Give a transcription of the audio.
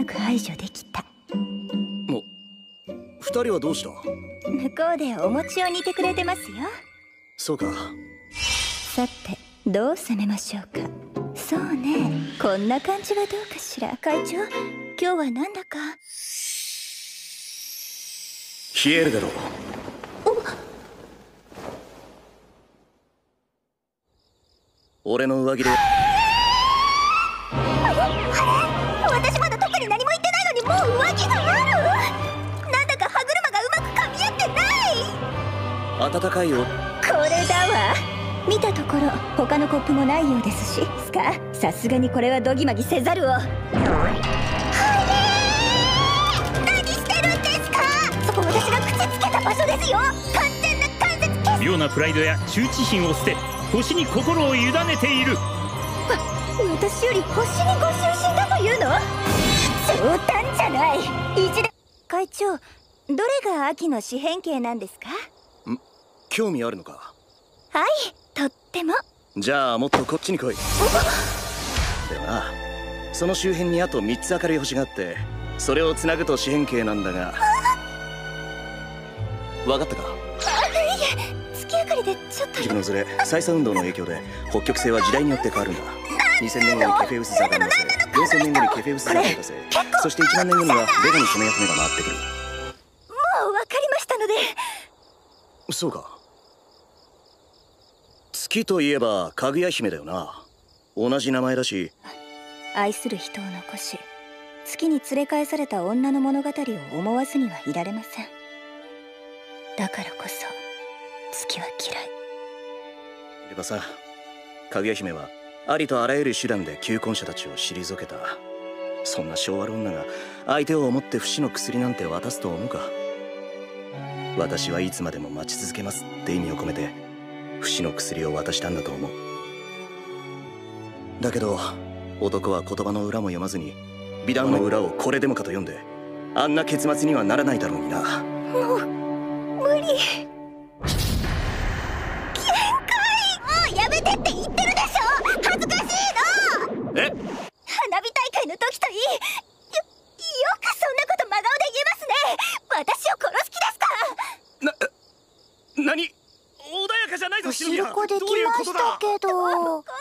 なく排除できた。 二人はどうした？ 向こうでお餅を煮てくれてますよ。 そうか。 さてどう攻めましょうか。そうね、こんな感じはどうかしら。会長、今日はなんだか冷えるだろう。俺の上着で。 私まだ特に何も言ってないのにもう上着がある。なんだか歯車がうまく噛み合ってない。 暖かいよ。 これだわ。見たところ他のコップもないようですし、スカ、さすがにこれはドギマギせざるを。何してるんですか。そこ私が口つけた場所ですよ。完全な関節決妙なプライドや羞恥心を捨て、星に心を委ねている。 私より星にご就寝だというの？冗談じゃない。会長、どれが秋の四辺形なんですか？ 興味あるのか？ はい、とっても。 じゃあもっとこっちに来い。でもな、その周辺にあと3つ明るい星があって、それをつなぐと四辺形なんだが。分かったか？ いえ、月明かりでちょっと。 軸のずれ、再差運動の影響で北極星は時代によって変わるんだ。2000年後にケフェウス座が生ませ、4000年後にケフェウス座が生ませ、そして1万年後にはベガに染め役目が回ってくる。 もう分かりましたので。 そうか。月といえばかぐや姫だよな。同じ名前だし。 愛する人を残し月に連れ返された女の物語を思わずにはいられません。だからこそ月は嫌い。 でもさ、かぐや姫はありとあらゆる手段で求婚者たちを退けた。そんな性悪女が相手を思って不死の薬なんて渡すと思うか。私はいつまでも待ち続けますって意味を込めて不死の薬を渡したんだと思う。だけど男は言葉の裏も読まずに美談の裏をこれでもかと読んで、あんな結末にはならないだろうにな。 もう無理。限界。もうやめてって言ってるでしょ。恥ずかしいの。 え？ 花火大会の時といい。よくそんなこと真顔で言えますね。私を殺す気ですか？ 何？穏やかじゃないぞ、シノビア。 おしるこできましたけど。